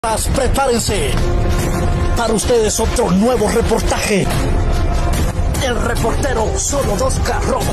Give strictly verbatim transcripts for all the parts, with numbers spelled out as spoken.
Prepárense, para ustedes otro nuevo reportaje. El reportero Solo Dos Carros.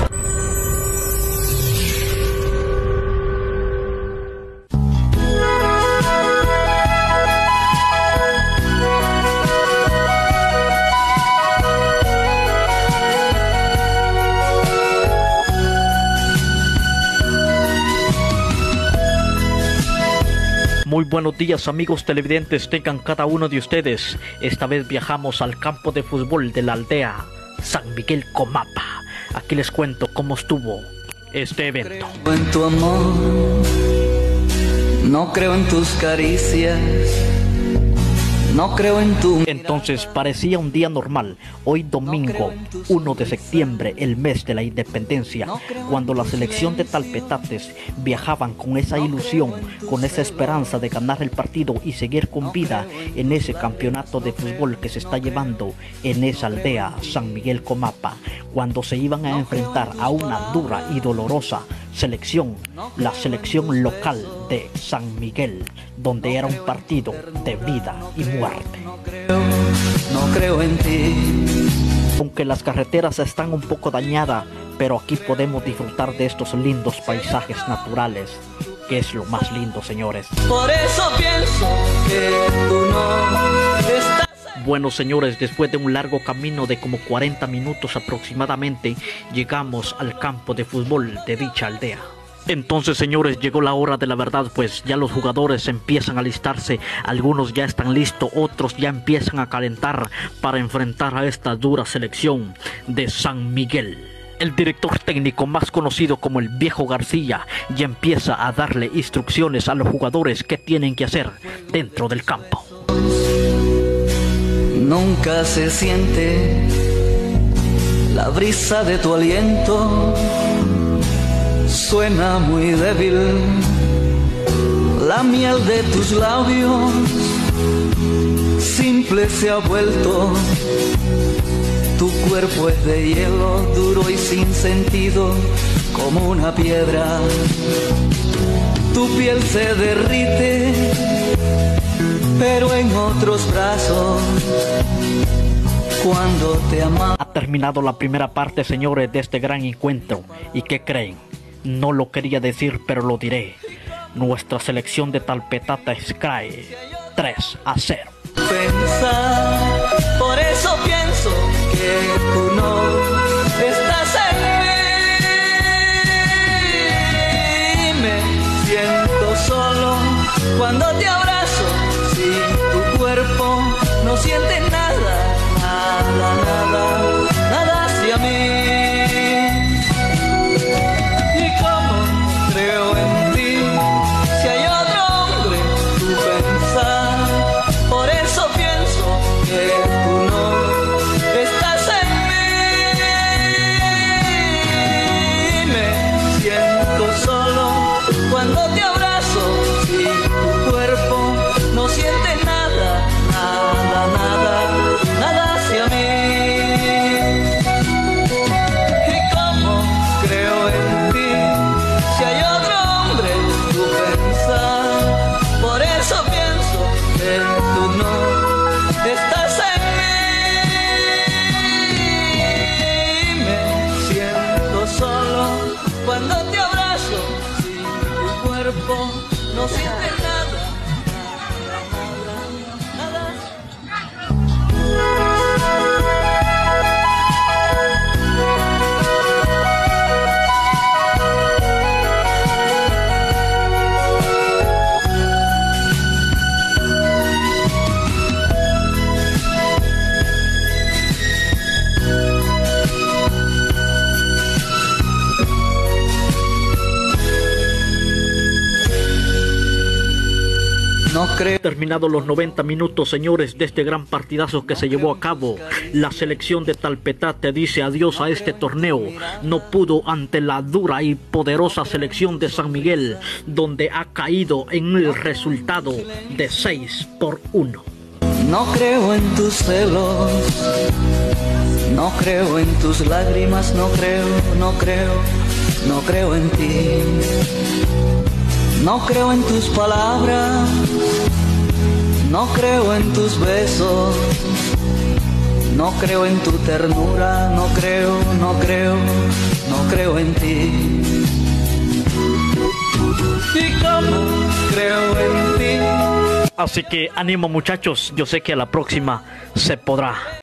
Muy buenos días, amigos televidentes, tengan cada uno de ustedes. Esta vez viajamos al campo de fútbol de la aldea San Miguel Comapa. Aquí les cuento cómo estuvo este evento. No creo en tu amor, no creo en tus caricias, no creo en tu... Entonces parecía un día normal, hoy domingo uno de septiembre, el mes de la independencia, cuando la selección de Talpetates viajaban con esa ilusión, con esa esperanza de ganar el partido y seguir con vida en ese campeonato de fútbol que se está llevando en esa aldea San Miguel Comapa, cuando se iban a enfrentar a una dura y dolorosa selección, la selección local de San Miguel, donde era un partido de vida y muerte. No creo, no creo en ti. Aunque las carreteras están un poco dañadas, pero aquí podemos disfrutar de estos lindos paisajes naturales, que es lo más lindo, señores. Por eso pienso que tú no estás... Bueno, señores, después de un largo camino de como cuarenta minutos aproximadamente, llegamos al campo de fútbol de dicha aldea. Entonces, señores, llegó la hora de la verdad, pues ya los jugadores empiezan a alistarse, algunos ya están listos, otros ya empiezan a calentar para enfrentar a esta dura selección de San Miguel. El director técnico, más conocido como el Viejo García, ya empieza a darle instrucciones a los jugadores qué tienen que hacer dentro del campo. Nunca se siente la brisa de tu aliento, suena muy débil la miel de tus labios, simple se ha vuelto, tu cuerpo es de hielo, duro y sin sentido como una piedra, tu piel se derrite, pero en otros brazos, cuando te amaba. Ha terminado la primera parte, señores, de este gran encuentro. ¿Y qué creen? No lo quería decir, pero lo diré. Nuestra selección de Talpetates cae tres a cero. Pensar, por eso pienso que tú no estás en mí. Me siento solo cuando te abrazo, sin tu cuerpo no siente nada, nada, nada, nada hacia mí. Cuando te abrazo, si tu cuerpo no siente nada, nada, nada, nada hacia mí. Y como creo en ti, si hay otro hombre en tu pensar, por eso pienso que tú no estás en mí. Me siento solo cuando te abrazo, no siente nada, nada, No creo. Terminados los noventa minutos, señores, de este gran partidazo que se llevó a cabo, la selección de Talpetate dice adiós a este torneo. No pudo ante la dura y poderosa selección de San Miguel, donde ha caído en el resultado de seis por uno. No creo en tus celos, no creo en tus lágrimas, no creo, no creo, no creo en ti. No creo en tus palabras, No creo en tus besos, no creo en tu ternura, no creo, no creo, no creo en ti. ¿Y cómo creo en ti? Así que ánimo muchachos, yo sé que a la próxima se podrá.